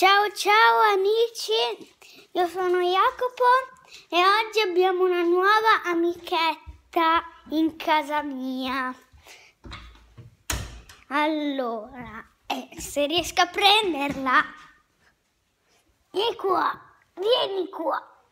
Ciao ciao amici, io sono Jacopo e oggi abbiamo una nuova amichetta in casa mia. Allora, se riesco a prenderla, vieni qua, vieni qua.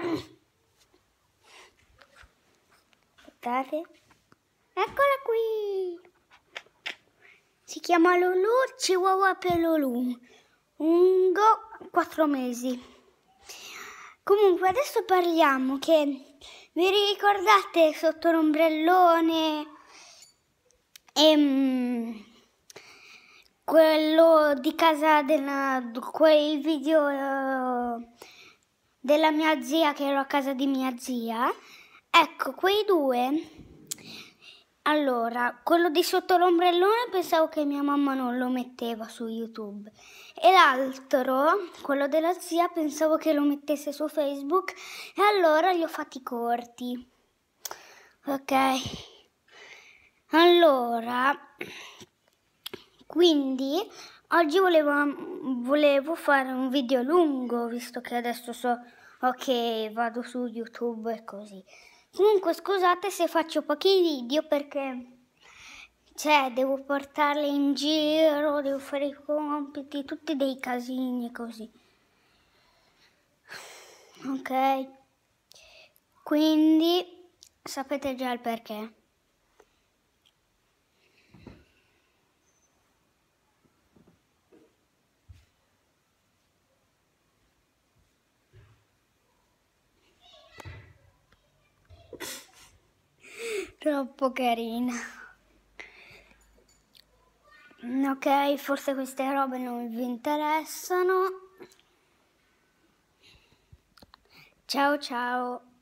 Aspettate, eccola qui. Si chiama Lulu, Chihuahua per Lulu. Ungo 4 mesi. Comunque adesso parliamo che vi ricordate sotto l'ombrellone quello di casa quei video della mia zia, che ero a casa di mia zia. Ecco, quei due. Allora, quello di sotto l'ombrellone pensavo che mia mamma non lo metteva su YouTube e l'altro, quello della zia, pensavo che lo mettesse su Facebook e allora li ho fatti corti. Ok, allora, quindi oggi volevo fare un video lungo, visto che adesso so che vado su YouTube e così. Comunque scusate se faccio pochi video perché devo portarli in giro, devo fare i compiti, tutti dei casini così. Ok, quindi sapete già il perché. Troppo carina. Ok, forse queste robe non vi interessano. Ciao ciao.